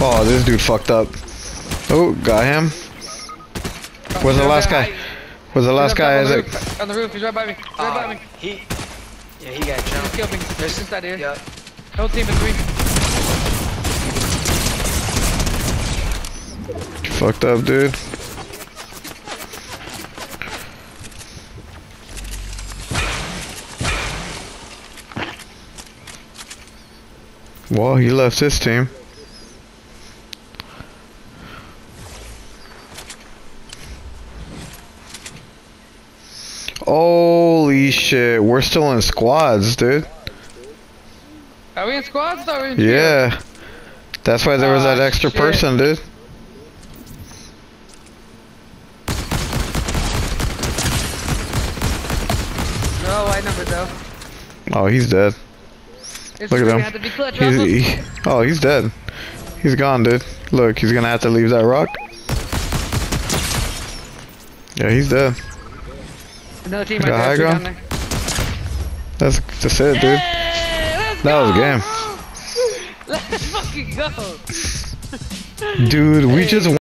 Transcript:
Oh, this dude fucked up. Oh, got him. Where's the last guy? Where's the last guy, Isaac? On the roof, he's right by me. Right by me. He got jumped. He killed me. There's inside here. Yep. Whole team of 3. You fucked up, dude. Well, he left his team. Holy shit, we're still in squads, dude. Are we in squads or are we in Yeah. That's why there was that extra person, dude. No, white number though. Oh, he's dead. It's Look at gonna him. have to be clutch, Oh, he's dead. He's gone, dude. Look, he's gonna have to leave that rock. Yeah, he's dead. Another team Got right high there. ground? Down there. That's it, dude. Hey, That was a game. Let's fucking go. Dude, we just